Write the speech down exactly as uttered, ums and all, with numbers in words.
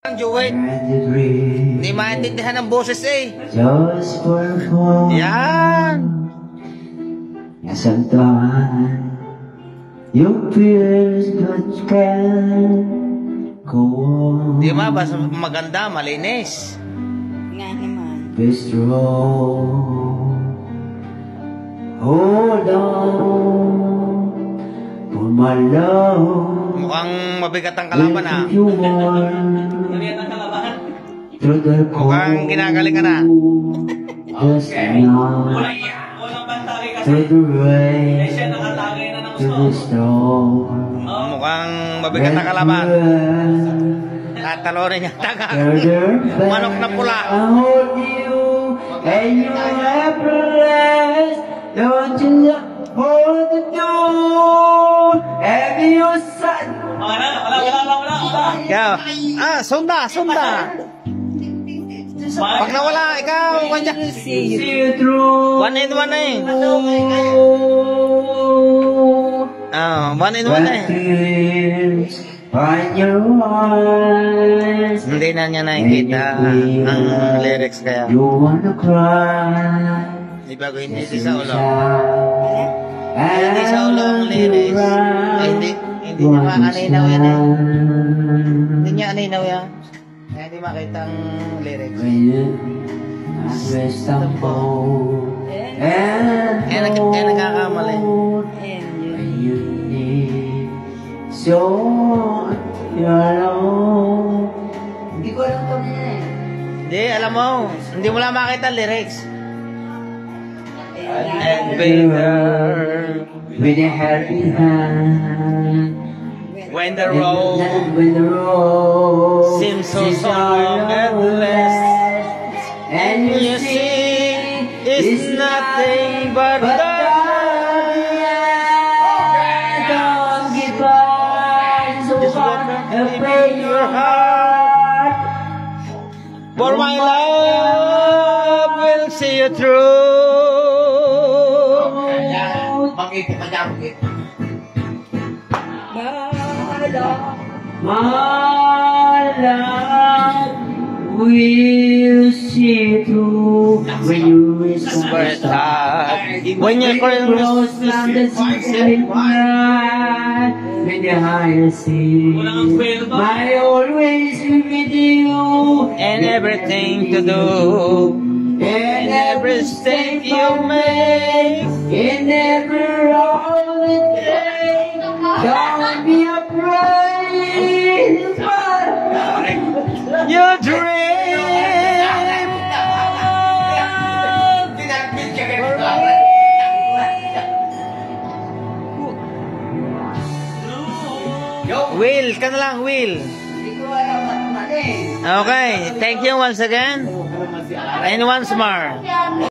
Joey, hindi maintindihan ng boses eh. Just for fun. Yan. Sometimes your fears but can go on. Di ba? Basta maganda, malinis. Nga naman. Be strong. Hold on for my love. Mukhang mabigat ang kalaban ah. You want Mukhang ginagaling ka na. Just now. To the rain, to the storm. Mukhang mabigat ang kalaban. Tatalorin niya taga. Manok na pula. I hold you and you have rest. Don't you look for the door? Have your son? Wala, wala, wala, wala, wala. Ikaw. Ah, sunda, sunda. Pag nawala, ikaw, kanya. See you through. One in one eh. Ah, one in one eh. Find your eyes. Hindi na niya nakikita ang lyrics kaya. You wanna cry. Di bago hindi di sa ulo. Hindi sa ulo ang lyrics. Ay, hindi. Hindi niya makaninaw yan eh. Hindi niya aninaw yan. Kaya hindi makita ang lyrics. When stumble and Kaya, nag kaya nagkakamali. you need so you're alone. Hindi ko alam kami eh. Hindi, alam mo. Hindi mo lang makita ang lyrics. And better With a happy hand. when the road When the road seems so long at last, and you see it's nothing but dark. Don't give up, so Just hard walk to in break your your heart. heart. For my love will see you through. My love will see through when you reach the First top. time, when you're Close close, down the season when the higher sea. My always be with you and everything to do, in every step you make. in every holiday. Don't be afraid. Your dream. Will, ka na lang, Will. Okay, thank you once again. And once more.